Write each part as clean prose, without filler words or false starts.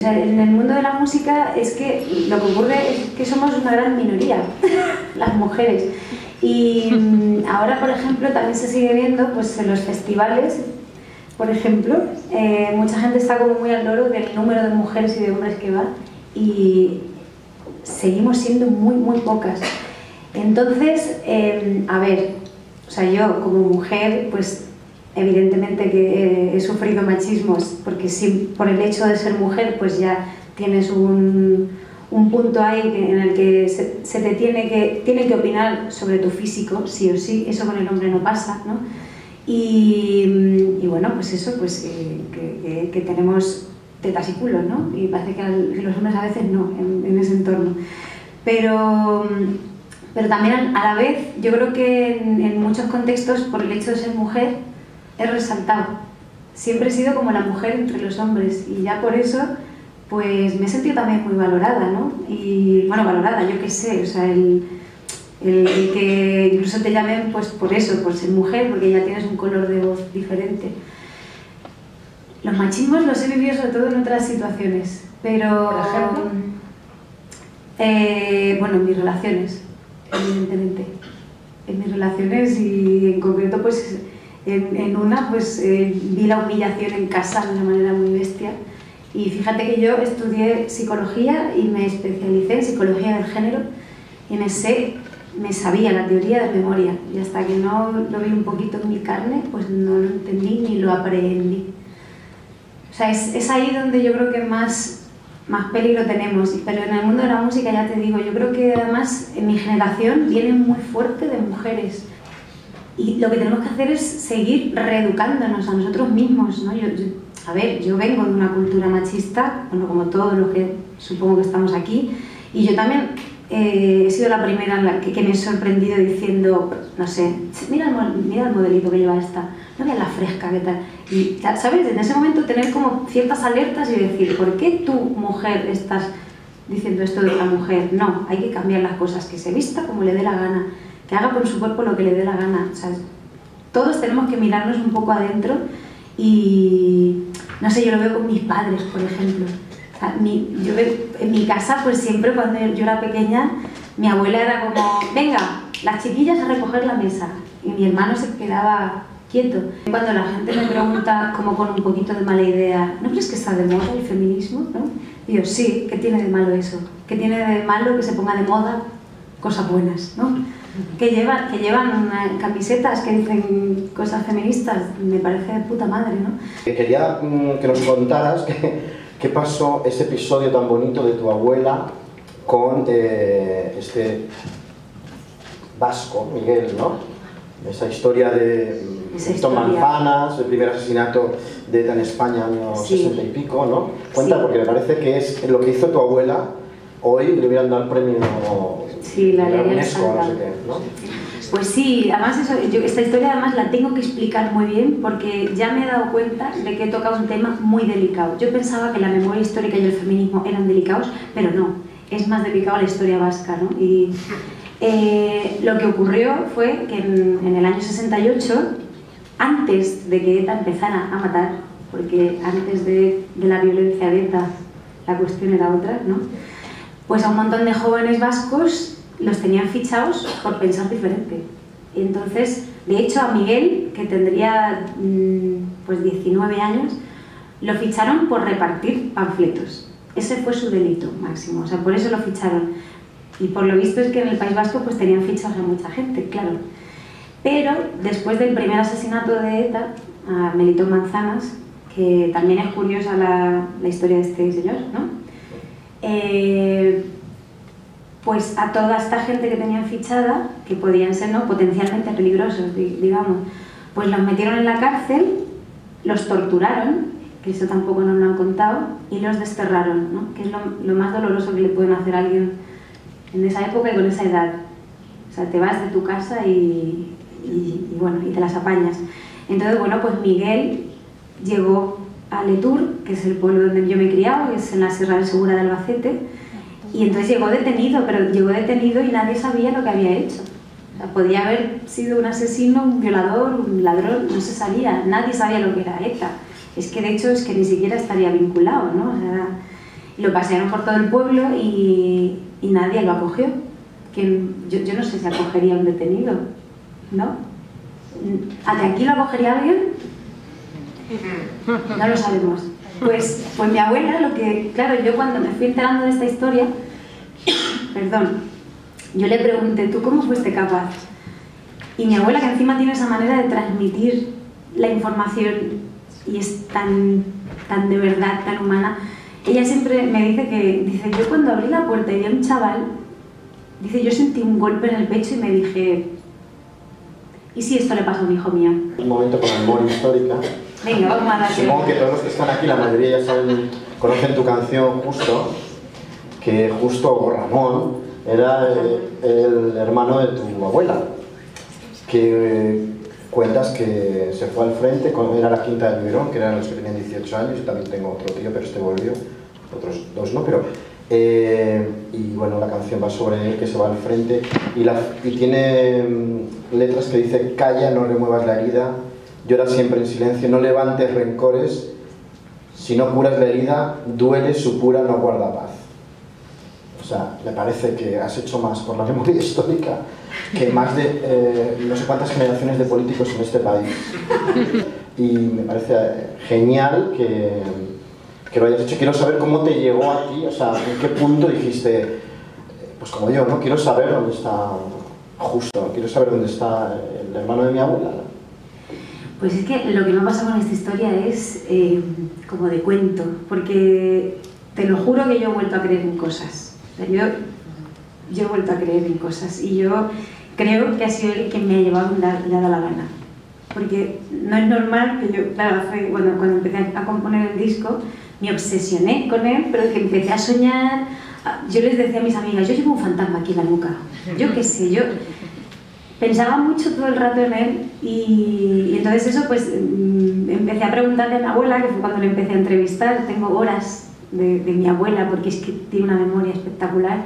En el mundo de la música es que lo que ocurre es que somos una gran minoría, las mujeres. Y ahora, por ejemplo, también se sigue viendo pues, en los festivales, por ejemplo, mucha gente está como muy al loro del número de mujeres y de hombres que va y seguimos siendo muy pocas. Entonces, a ver, o sea, yo como mujer, pues evidentemente que he sufrido machismos, porque si por el hecho de ser mujer pues ya tienes un punto ahí en el que tienen que opinar sobre tu físico, sí o sí, eso con el hombre no pasa, ¿no? Y bueno, pues eso, pues que tenemos tetas y culos, ¿no? Y parece que los hombres a veces no, en ese entorno. Pero también a la vez, yo creo que en muchos contextos, por el hecho de ser mujer, he resaltado. Siempre he sido como la mujer entre los hombres y ya por eso pues me he sentido también muy valorada, ¿no? Y bueno, valorada, yo qué sé, o sea, el que incluso te llamen pues por eso, por ser mujer, porque ya tienes un color de voz diferente. Los machismos los he vivido sobre todo en otras situaciones, pero... ¿Por ejemplo? Bueno, en mis relaciones, evidentemente. En mis relaciones y en concreto pues... En una, pues vi la humillación en casa de una manera muy bestia y fíjate que yo estudié psicología y me especialicé en psicología del género y me sabía la teoría de memoria y hasta que no lo vi un poquito en mi carne, pues no lo entendí ni lo aprendí. O sea, es ahí donde yo creo que más peligro tenemos, pero en el mundo de la música ya te digo, yo creo que además en mi generación viene muy fuerte de mujeres. Y lo que tenemos que hacer es seguir reeducándonos a nosotros mismos, ¿no? A ver, yo vengo de una cultura machista, bueno, como todos los que supongo que estamos aquí, y yo también he sido la primera en la que me he sorprendido diciendo, no sé, mira el modelito que lleva esta, no veas la fresca, ¿qué tal? Y, ¿sabes? En ese momento tener como ciertas alertas y decir, ¿por qué tú, mujer, estás diciendo esto de otra mujer? No, hay que cambiar las cosas, que se vista como le dé la gana, que haga con su cuerpo lo que le dé la gana. O sea, todos tenemos que mirarnos un poco adentro y, no sé, yo lo veo con mis padres, por ejemplo. O sea, yo veo, en mi casa, pues siempre cuando yo era pequeña, mi abuela era como, venga, las chiquillas a recoger la mesa. Y mi hermano se quedaba quieto. Cuando la gente me pregunta, como con un poquito de mala idea, ¿no crees que está de moda el feminismo? ¿No? Y yo, sí, ¿qué tiene de malo eso? ¿Qué tiene de malo que se ponga de moda cosas buenas, ¿no? Que llevan camisetas que dicen cosas feministas, me parece de puta madre, ¿no? Quería que nos contaras qué pasó ese episodio tan bonito de tu abuela con este vasco, Miguel, ¿no? Esa historia de Milton Manzanas, el primer asesinato de ETA en España, años 60 y pico, ¿no? Cuenta, sí. Porque me parece que es lo que hizo tu abuela. Hoy le hubieran dado el premio la UNESCO, no sé qué, ¿no? Pues sí, además esta historia además la tengo que explicar muy bien porque ya me he dado cuenta de que he tocado un tema muy delicado. Yo pensaba que la memoria histórica y el feminismo eran delicados, pero no, es más delicado la historia vasca, ¿no? Y lo que ocurrió fue que en el año 68, antes de que ETA empezara a matar, porque antes de la violencia de ETA la cuestión era otra, ¿no? Pues a un montón de jóvenes vascos los tenían fichados por pensar diferente. Y entonces, de hecho, a Miguel, que tendría pues 19 años, lo ficharon por repartir panfletos. Ese fue su delito máximo, o sea, por eso lo ficharon. Y por lo visto es que en el País Vasco pues tenían fichados a mucha gente, claro. Pero después del primer asesinato de ETA, a Melitón Manzanas, que también es curiosa la historia de este señor, ¿no? Pues a toda esta gente que tenían fichada, que podían ser, ¿no?, potencialmente peligrosos, digamos, pues los metieron en la cárcel, los torturaron, que eso tampoco nos lo han contado, y los desterraron, ¿no?, que es lo más doloroso que le pueden hacer a alguien en esa época y con esa edad. O sea, te vas de tu casa y bueno, y te las apañas. Entonces, bueno, pues Miguel llegó a Letur, que es el pueblo donde yo me he criado, que es en la Sierra del Segura de Albacete, y entonces llegó detenido, pero llegó detenido y nadie sabía lo que había hecho. O sea, podía haber sido un asesino, un violador, un ladrón, no se sabía, nadie sabía lo que era ETA. Es que de hecho es que ni siquiera estaría vinculado, ¿no? O sea, Y lo pasearon por todo el pueblo y nadie lo acogió. Que yo no sé si acogería a un detenido, ¿no? ¿A que aquí lo acogería alguien? No lo sabemos. Pues mi abuela, claro, yo cuando me fui enterando de esta historia, perdón, yo le pregunté, ¿tú cómo fuiste capaz? Y mi abuela, que encima tiene esa manera de transmitir la información y es tan de verdad, tan humana, ella siempre me dice, yo cuando abrí la puerta y vi a un chaval, dice, yo sentí un golpe en el pecho y me dije, ¿y si esto le pasa a un hijo mío? Un momento con memoria histórica. Venga, vamos a darle. Supongo que todos los que están aquí, la mayoría ya saben, conocen tu canción Justo, que Justo Ramón era el hermano de tu abuela, que cuentas que se fue al frente, era la quinta del Biberón, que eran los que tenían 18 años, yo también tengo otro tío, pero este volvió, otros dos no, pero... y bueno, la canción va sobre él que se va al frente y tiene letras que dice: calla, no remuevas la herida, llora siempre en silencio, no levantes rencores, si no curas la herida, duele, supura, no guarda paz. O sea, me parece que has hecho más por la memoria histórica que más de no sé cuántas generaciones de políticos en este país. Y me parece genial que lo hayas hecho. Quiero saber cómo te llegó a ti, o sea, en qué punto dijiste, pues como yo, ¿no? Quiero saber dónde está Justo, quiero saber dónde está el hermano de mi abuela. Pues es que lo que me ha pasado con esta historia es como de cuento, porque te lo juro que yo he vuelto a creer en cosas. O sea, yo he vuelto a creer en cosas y yo creo que ha sido él quien me ha llevado le ha dado la gana. Porque no es normal que yo, claro, cuando empecé a componer el disco, me obsesioné con él, pero que empecé a soñar. Yo les decía a mis amigas, yo llevo un fantasma aquí en la nuca. Yo qué sé, yo pensaba mucho todo el rato en él y entonces eso pues empecé a preguntarle a mi abuela, que fue cuando le empecé a entrevistar. Tengo horas de mi abuela porque es que tiene una memoria espectacular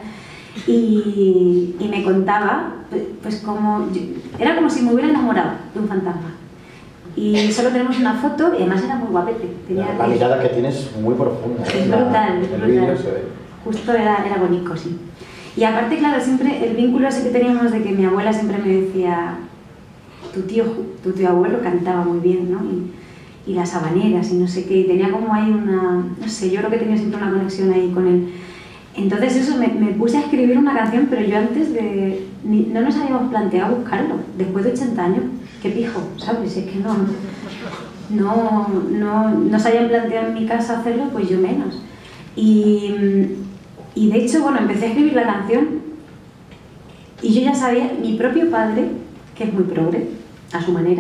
y me contaba pues como era como si me hubiera enamorado de un fantasma. Y solo tenemos una foto y además era muy guapete. La mirada que tienes es muy profunda. Es brutal, es brutal. Justo era bonito, sí. Y aparte, claro, siempre el vínculo ese que teníamos de que mi abuela siempre me decía, tu tío abuelo cantaba muy bien, ¿no? Y las habaneras y no sé qué, y tenía como ahí no sé, yo creo que tenía siempre una conexión ahí con él. Entonces eso, me puse a escribir una canción, pero yo antes no nos habíamos planteado buscarlo, después de 80 años, qué pijo, ¿sabes? Es que no se habían planteado en mi casa hacerlo, pues yo menos. Y de hecho, bueno, empecé a escribir la canción y yo ya sabía, mi propio padre, que es muy progre, a su manera,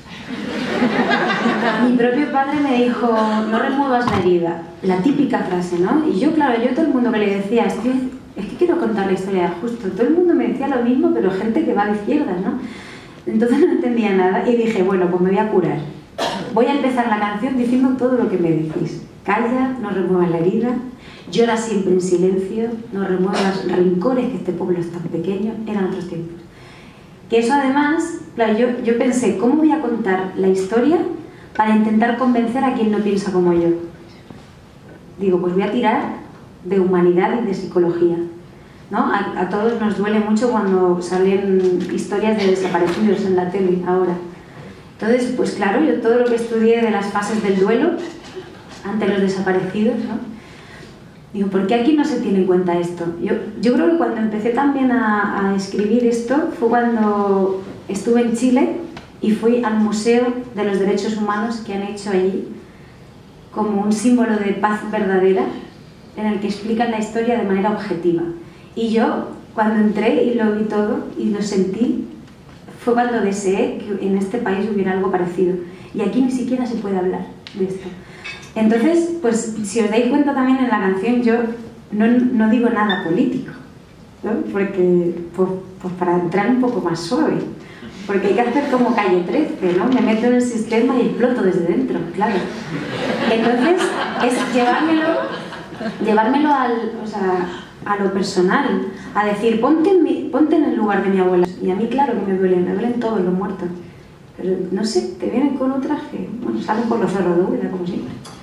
mi propio padre me dijo, no remuevas la herida, la típica frase, ¿no? Y yo, claro, yo todo el mundo que le decía, es que quiero contar la historia de Justo, todo el mundo me decía lo mismo, pero gente que va de izquierdas, ¿no? Entonces no entendía nada y dije, bueno, pues me voy a curar. Voy a empezar la canción diciendo todo lo que me decís. Calla, no remuevas la herida, llora siempre en silencio, no remuevas rencores, que este pueblo es tan pequeño. Eran otros tiempos. Que eso además, claro, yo pensé, ¿cómo voy a contar la historia para intentar convencer a quien no piensa como yo? Digo, pues voy a tirar de humanidad y de psicología, ¿no? A todos nos duele mucho cuando salen historias de desaparecidos en la tele ahora. Entonces, pues claro, yo todo lo que estudié de las fases del duelo ante los desaparecidos, ¿no? Digo, ¿por qué aquí no se tiene en cuenta esto? Yo creo que cuando empecé también a escribir esto fue cuando estuve en Chile y fui al Museo de los Derechos Humanos que han hecho allí como un símbolo de paz verdadera en el que explican la historia de manera objetiva. Y yo, cuando entré y lo vi todo y lo sentí, fue cuando deseé que en este país hubiera algo parecido. Y aquí ni siquiera se puede hablar de esto. Entonces, pues si os dais cuenta también en la canción, yo no digo nada político, ¿no? Porque, pues para entrar un poco más suave, porque hay que hacer como Calle 13, ¿no? Me meto en el sistema y exploto desde dentro, claro. Entonces, es llevármelo a lo personal, a decir, ponte en el lugar de mi abuela. Y a mí, claro que me duelen todos los muertos. Pero no sé, te vienen con un traje, bueno, salen por los cerros de Úbeda, como siempre.